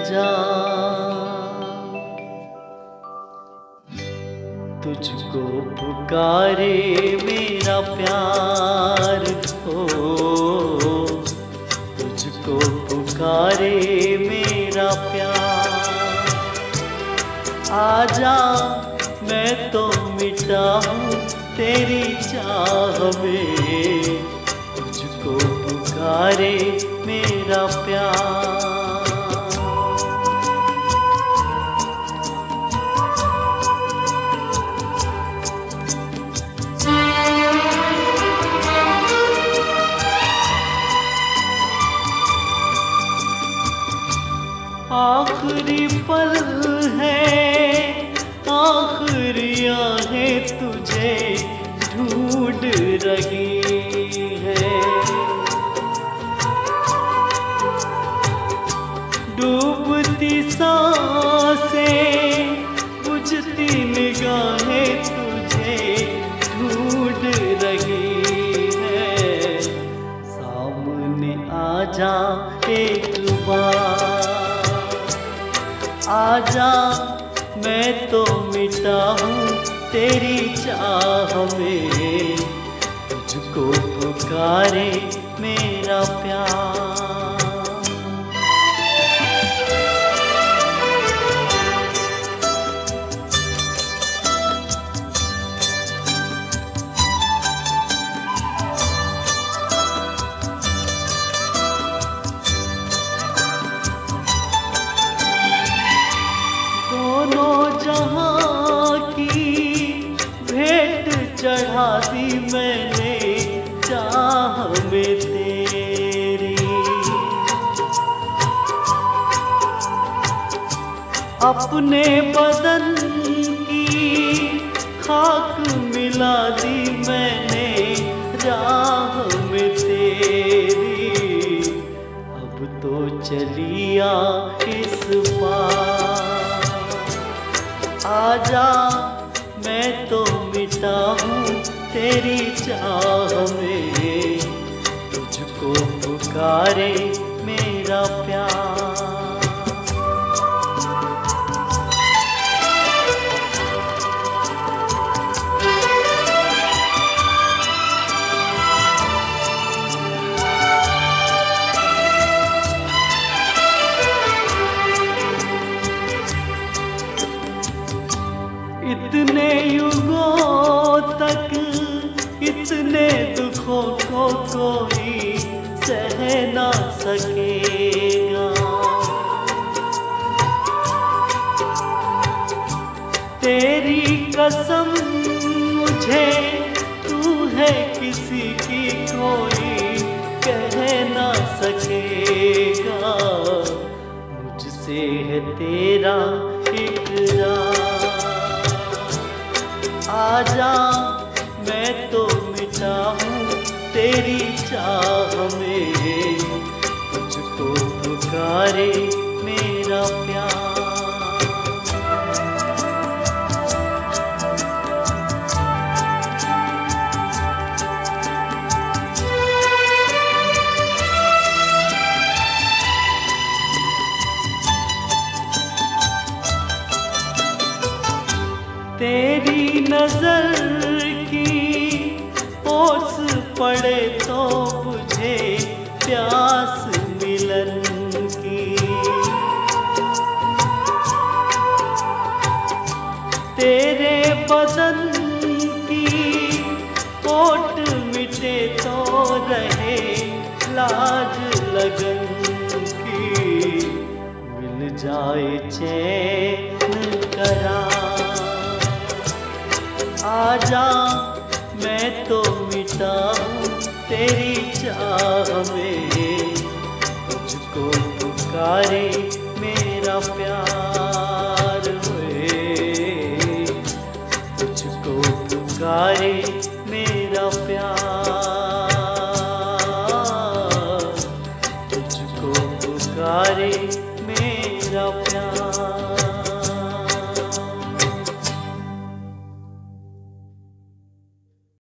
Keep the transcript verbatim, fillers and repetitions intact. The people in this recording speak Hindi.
जा, तुझको पुकारे मेरा प्यार हो, तुझको पुकारे मेरा प्यार। आजा मैं तो मिटा हूँ तेरी चाह में, तुझको पुकारे मेरा प्यार। आखिरी पल है, आखिरी आहें तुझे ढूंढ रही है। डूबती सांसें, बुझती निगाहें तुझे ढूंढ रही है। सामने आजा एक बार, आजा मैं तो मिटा हूँ तेरी चाह में, तुझको पुकारे मेरा प्यार। चढ़ा दी मैंने चाह में तेरी, अपने बदन की खाक मिला दी मैंने राह में तेरी। अब तो चलिया इस पार, आजा मैं तो मिटा हूँ तेरी चाह में, तुझको पुकारे मेरा प्यार। इतने युगों तक इतने दुखों को कोई सह ना सकेगा। तेरी कसम मुझे तू है किसी की कोई कह ना सकेगा। मुझसे है तेरा इकरार, आजा मैं तो मिटा हूँ तेरी चाह में, तुझको पुकारे मेरा प्यार। तेरी नजर की ओस पड़े तो मुझे प्यास मिलन की। तेरे बदन की कोट मिटे तो रहे लाज लगन की। मिल जाए चैन करार, आजा मैं तो मिटा हूँ तेरी चाह में, तुझको पुकारे मेरा प्यार। हुए तुझको पुकारे मेरा प्यार, तुझको पुकारे